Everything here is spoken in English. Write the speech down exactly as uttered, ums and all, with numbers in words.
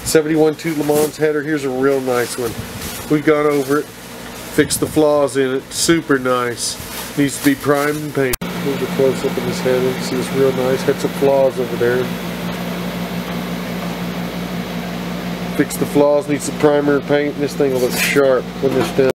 seventy-one two LeMans header. Here's a real nice one. We've gone over it, fixed the flaws in it. Super nice. Needs to be primed and painted. Here's a close up in this header. See, it's real nice. Had some flaws over there. Fix the flaws. Needs some primer and paint. This thing will look sharp when it's done.